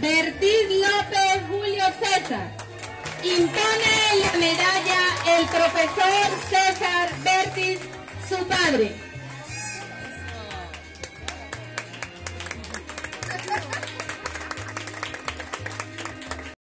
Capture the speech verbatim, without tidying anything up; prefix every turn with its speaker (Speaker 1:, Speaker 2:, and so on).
Speaker 1: Bertiz López Julio César. Impone la medalla el profesor César Bertiz, su padre.